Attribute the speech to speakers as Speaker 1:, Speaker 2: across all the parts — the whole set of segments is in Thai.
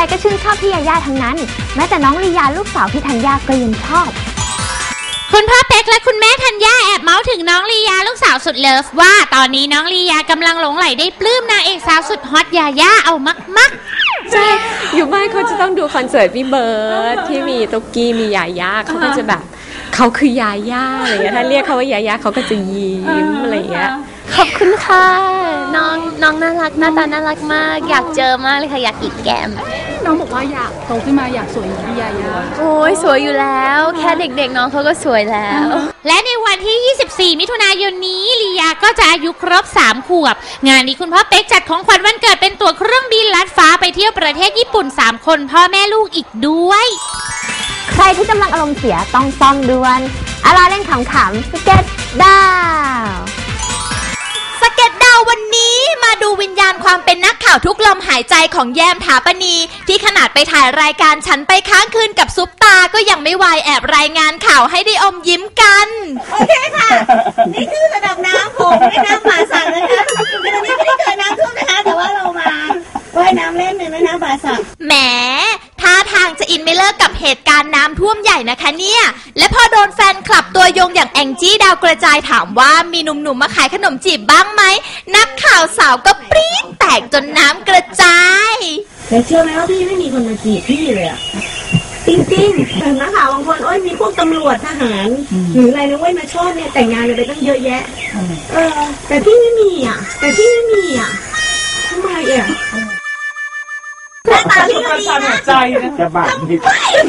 Speaker 1: ๆก็ชื่นชอบพี่ยาย่าทั้งนั้นแม้แต่น้องลียาลูกสาวพี่ธัญญาก็ยังชอบ
Speaker 2: คุณพ่อเป๊กและคุณแม่ธัญญาแอบเมาส์ถึงน้องลียาลูกสาวสุดเลิฟว่าตอนนี้น้องลียากำลังหลงไหลได้ปลื้มนางเอกสาวสุดฮอตยาย่าเอามัก
Speaker 3: ใช่อยู่บ้านเขาจะต้องดูคอนเสิร์ตพี่เบิร์ดที่มีตุ๊กกี้มียาย่าเขาก็จะแบบเขาคือยาย่าอะไรเงี้ยถ้าเรียกเขาว่ายาย่าเขาก็จะยิ้มอะไรเงี้ย
Speaker 1: ขอบคุณค่ะ
Speaker 4: น้องน่ารักหน้าตาน่ารักมากอยากเจอมากเลยค่ะอยากอีกแก้ม
Speaker 5: น้องบอกว่าอยากโตขึ้นมาอยากสวยอย่างพี่ยาย่า
Speaker 4: โอ้ยสวยอยู่แล้วแค่เด็กๆน้องเขาก็สวยแล้ว
Speaker 2: และในวันที่ 24 มิถุนายนนี้ลียาก็จะอายุครบ 3 ขวบงานนี้คุณพ่อเป๊กจัดของขวัญวันเกิดเป็นตั๋วเครื่องบินลัดฟ้าไปเที่ยวประเทศญี่ปุ่น3 คนพ่อแม่ลูกอีกด้วย
Speaker 1: ใครที่กำลังอารมณ์เสียต้องซ่อมด่วนอะไรเล่นขำๆสเก็ตดาว
Speaker 6: สเก็ตดาววันนี้มาดูวิญญาณความเป็นนักข่าวทุกลมหายใจของแยมถาปณีที่ขนาดไปถ่ายรายการฉันไปค้างคืนกับซุปตาก็ยังไม่วายแอบรายงานข่าวให้ได้อมยิ้มกัน
Speaker 7: โอเคค่ะนี่คือระดับน้ำผมไม่น้ำป่าสักนะคะตอนนี้ไม่ได้เกิดน้ำท่วมนะคะแต่ว่าเรามาว่ายน้ำเล่นในแม่น้ำป่าสัก
Speaker 6: แหมท่าทางจะอินไม่เลิกกับเหตุการณ์น้ำท่วมใหญ่นะคะเนี่ยและพอโดนแฟนคลับตัวยงอย่างแองจี้ดาวกระจายถามว่ามีหนุ่มๆมาขายขนมจีบบ้างไหมนักข่าวสาวก็ปรี๊ดแตกจนน้ำกระจาย
Speaker 7: แต่เชื่อไหมว่าพี่ไม่มีคนมาจีบพี่เลยอะจริงๆแต่นักข่าวบางคนโอ้ยมีพวกตำรวจทหารหรืออะไรนะเว้ยมาชอบเนี่ยแต่งงานกันไปตั้งเยอะแยะแต่พี่ไม่มีอ่ะทำไมอ่ะหน้าตาพี่ก็ดีนะ
Speaker 8: ใจนะจะบาดนิด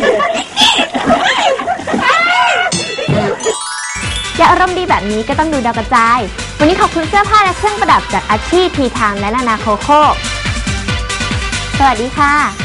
Speaker 1: อยากอารมณ์ดีแบบนี้ก็ต้องดูดาวกระจายวันนี้ขอบคุณเสื้อผ้าและเครื่องประดับจากอาชีพทีทางและนานาโคโค่สวัสดีค่ะ